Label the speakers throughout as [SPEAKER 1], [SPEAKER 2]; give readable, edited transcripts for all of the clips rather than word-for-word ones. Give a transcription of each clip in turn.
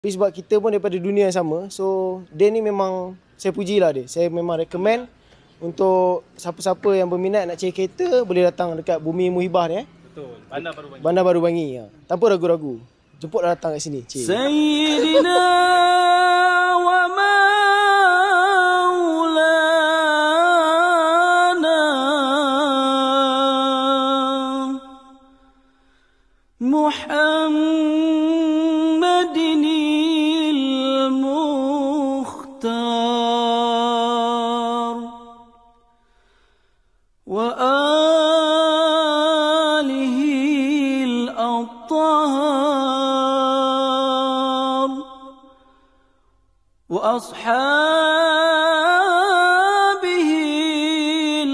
[SPEAKER 1] Tapi sebab kita pun daripada dunia yang sama, so dia ni memang saya pujilah dia. Saya memang recommend untuk siapa-siapa yang berminat nak cari kereta boleh datang dekat Bumi Muhibah ni.
[SPEAKER 2] Betul. Bandar Baru Bangi.
[SPEAKER 1] Bandar Baru Bangi. Tanpa ragu-ragu. Jemputlah datang kat sini. Cik.
[SPEAKER 3] Sayyidina wa maulana Muhammadinil Mukhtar wa alihil attar wa ashabihil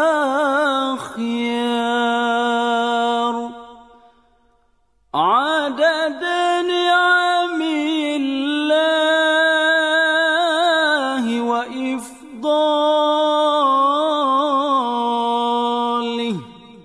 [SPEAKER 3] akhyar عدد نعم الله وإفضاله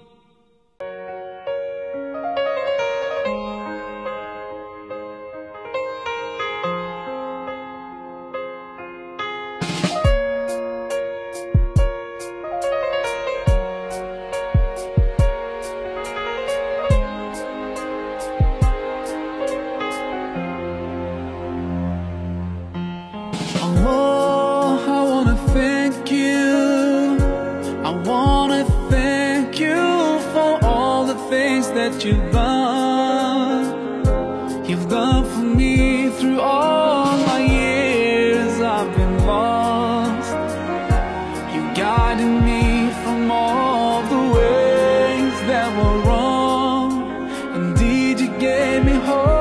[SPEAKER 3] Allah, I wanna thank you. I wanna thank you for all the things that you've done. You've done for me through all my years I've been lost. You guided me from all the ways that were wrong. Indeed, you gave me hope.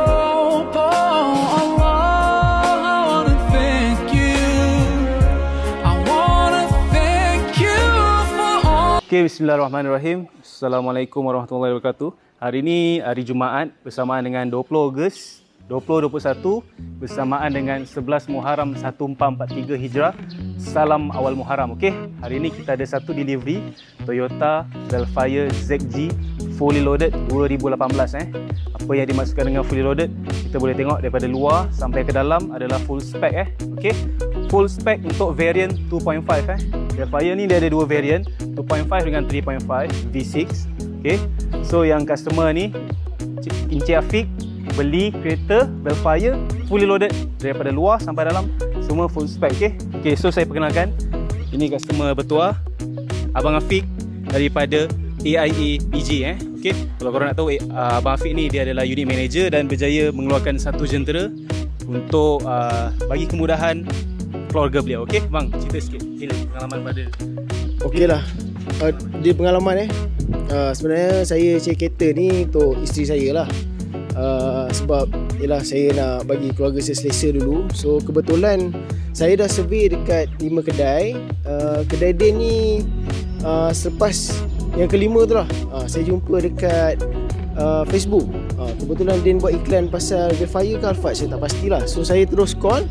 [SPEAKER 2] Okay, bismillahirrahmanirrahim. Assalamualaikum warahmatullahi wabarakatuh. Hari ini hari Jumaat bersamaan dengan 20 Ogos 2021 bersamaan dengan 11 Muharram 1443 Hijrah. Salam awal Muharram. Okey, hari ini kita ada satu delivery Toyota Velfire ZG fully loaded 2018 Apa yang dimaksudkan dengan fully loaded? Kita boleh tengok daripada luar sampai ke dalam adalah full spec Okey. Full spec untuk variant 2.5 Velfire ni dia ada dua variant, 2.5 dengan 3.5 V6. Okey. So yang customer ni Encik Afiq beli kereta Velfire fully loaded daripada luar sampai dalam, semua full spec. Okey. Okey, so saya perkenalkan, ini customer bertuah Abang Afiq daripada AIA PG Okey. Kalau korang nak tahu, Abang Afiq ni dia adalah unit manager dan berjaya mengeluarkan satu jentera untuk bagi kemudahan keluarga beliau. Okey, bang, cerita sikit pengalaman pada.
[SPEAKER 1] Okeylah. Di pengalaman sebenarnya saya cari kereta ni untuk isteri saya lah. Sebab yalah, saya nak bagi keluarga saya selesa dulu. So kebetulan saya dah survey dekat 5 kedai. Kedai dia ni selepas yang kelima tu lah, saya jumpa dekat Facebook. Kebetulan dia buat iklan pasal Velfire ke Alphard, saya tak pastilah. So saya terus call.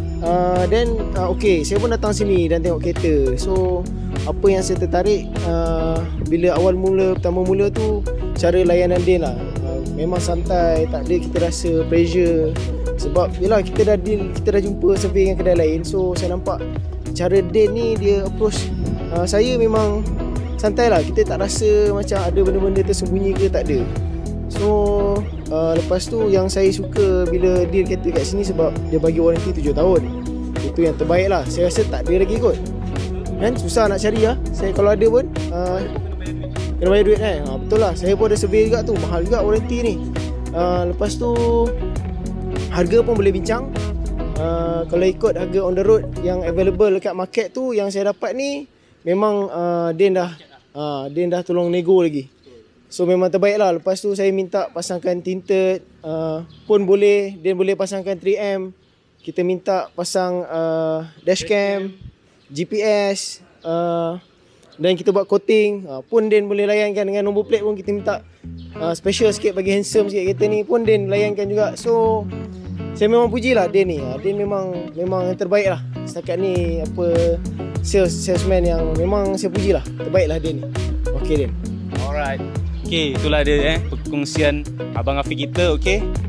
[SPEAKER 1] Okay, saya pun datang sini dan tengok kereta. So apa yang saya tertarik bila pertama mula tu, cara layanan dia lah. Memang santai, tak ada kita rasa pressure. Sebab yelah, kita dah jumpa survey dengan kedai lain. So saya nampak cara dia ni, dia approach saya memang santai lah. Kita tak rasa macam ada benda-benda tersembunyi ke, tak ada. So lepas tu yang saya suka bila deal kereta kat sini, sebab dia bagi warranty 7 tahun. Itu yang terbaik lah. Saya rasa tak ada lagi kot kan, susah nak cari lah. Saya kalau ada pun kena bayar duit betul lah. Saya pun ada survey juga tu, mahal juga warranty ni. Lepas tu harga pun boleh bincang. Kalau ikut harga on the road yang available dekat market tu, yang saya dapat ni memang Din dah tolong nego lagi. So memang terbaik lah. Lepas tu saya minta pasangkan tinted pun boleh. Dia boleh pasangkan 3M. Kita minta pasang dashcam, GPS, dan kita buat coating pun Din boleh layankan. Dengan nombor plate pun kita minta special sikit, bagi handsome sikit kereta ni pun Din layankan juga. So saya memang pujilah Din ni. Din memang yang terbaik lah setakat ni. Salesman yang memang saya pujilah. Terbaik lah Din ni. Okay Din.
[SPEAKER 2] Alright. Okay, itulah dia perkongsian Abang Afiq kita. Okay,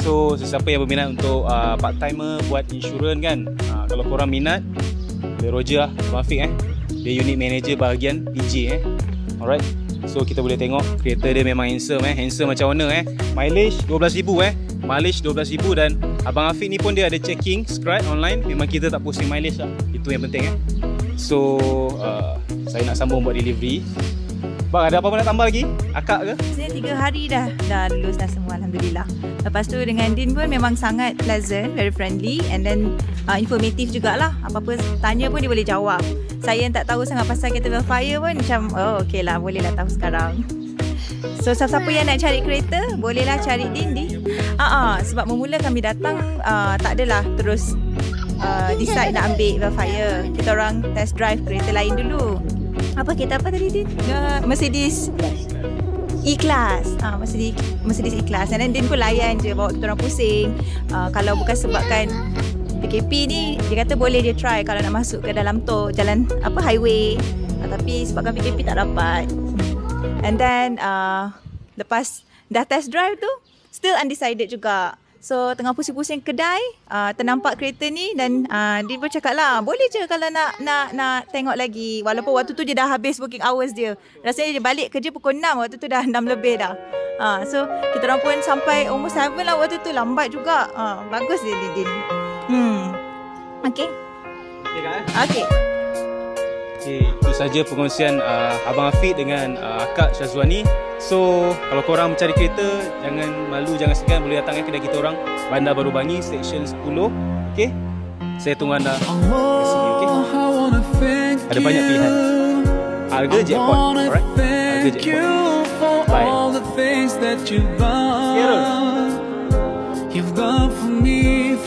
[SPEAKER 2] So sesiapa yang berminat untuk part timer buat insurans kan, kalau korang minat, boleh Roger lah, Afiq dia unit manager bahagian PJ Alright. So kita boleh tengok kereta dia memang handsome handsome macam mana Mileage 12,000 mileage 12,000 dan Abang Afiq ni pun dia ada checking Scribe online. Memang kita tak posting mileage lah, itu yang penting So saya nak sambung buat delivery. Bang, ada apa-apa nak tambah lagi? Akak ke?
[SPEAKER 4] Saya 3 hari dah lulus dah semua, Alhamdulillah. Lepas tu dengan Din pun memang sangat pleasant, very friendly and then informatif jugalah. Apa-apa tanya pun dia boleh jawab. Saya yang tak tahu sangat pasal kereta Velfire pun macam, oh okey lah, boleh lah tahu sekarang. So siapa yang nak cari kereta, bolehlah cari Din di. Sebab memula kami datang, tak adalah terus decide nak ambil Velfire. Kita orang test drive kereta lain dulu. Kereta apa tadi Din? Mercedes E-Class. Mercedes E-Class. And then Din pun layan je, bawa kita orang pusing. Kalau bukan sebabkan PKP ni, dia kata boleh dia try kalau nak masuk ke dalam tol, jalan highway. Tapi sebabkan PKP tak dapat. And then lepas dah test drive tu, still undecided juga. So tengah pusing-pusing kedai, ternampak kereta ni dan dia pun cakap lah, boleh je kalau nak tengok lagi. Walaupun waktu tu dia dah habis working hours dia. Rasanya dia balik kerja pukul 6, waktu tu dah 6 lebih dah. So kita orang pun sampai almost 7 lah waktu tu, lambat juga. Bagus dia Din. Okay. Okay.
[SPEAKER 2] Itu saja perkongsian Abang Afiq dengan Akak Syazwani. So kalau korang mencari kereta, jangan malu, jangan segan, boleh datang kedai kita orang, Bandar Baru Bangi, Section 10. Okay, saya tunggu anda kat sini. Okay, ada banyak pilihan. Harga jackpot. Alright, harga jackpot. Bye. You've done for me